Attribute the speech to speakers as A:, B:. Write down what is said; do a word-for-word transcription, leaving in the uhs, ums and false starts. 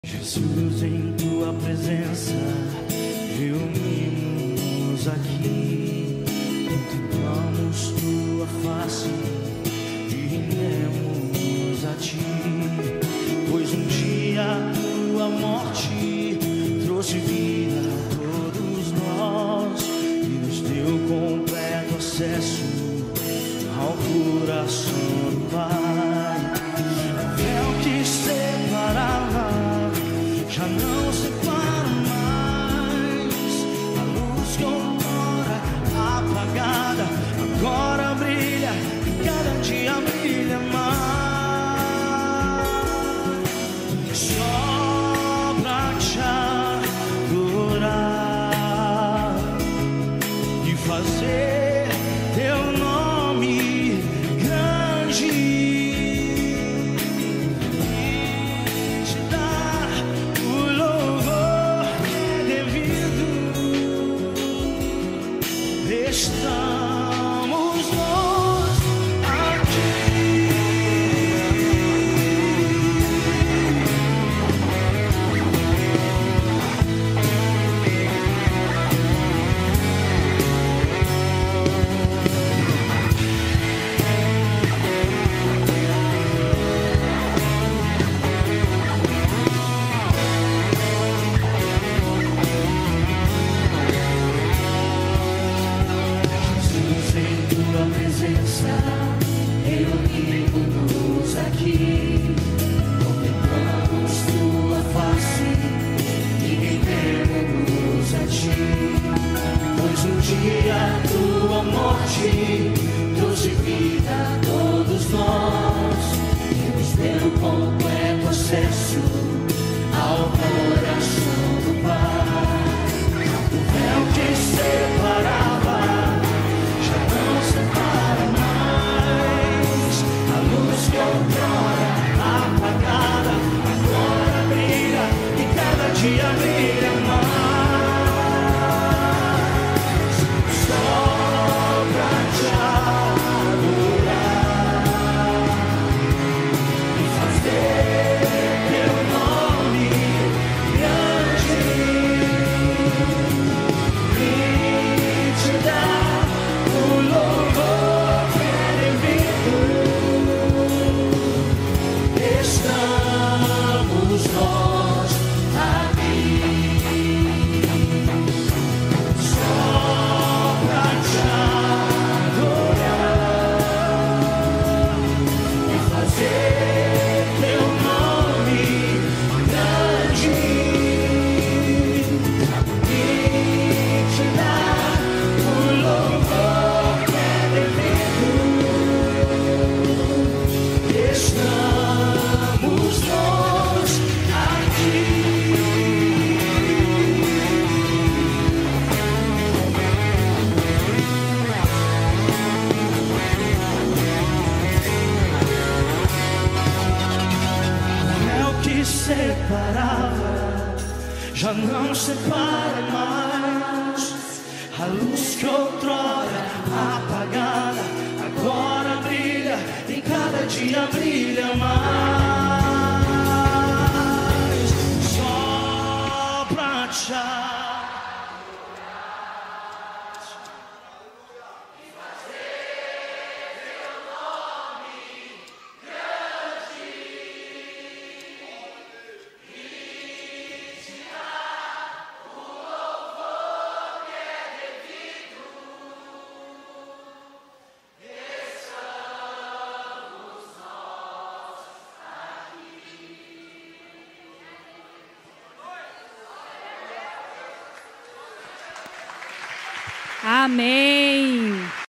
A: Jesus, em tua presença, reunimos aqui, contemplamos tua face e rendemos a ti, pois um dia tua morte trouxe vida a todos nós e nos deu completo acesso ao coração do Pai. O véu que separava já não separa mais, a luz que outrora apagada agora brilha e cada dia brilha mais. Só pra te adorar e fazer teu nome grande. Estamos nós aqui. Tua presença, reunimos-nos aqui, contemplamos tua face e rendemos a ti, pois um dia tua morte trouxe vida a todos nós e nos deu completo acesso ao coração do Pai. O véu que separava outrora apagada, agora brilha e cada dia brilha mais. Só pra te adorar e fazer teu nome grande e te dar o louvor que é devido. Estamos nós aqui, só pra te adorar e fazer teu nome grande e te dar o louvor que é devido. Estamos nós aqui. O véu que separava já não separa mais, a luz que outrora apagada agora brilha e cada dia brilha mais. Só pra te
B: Amém.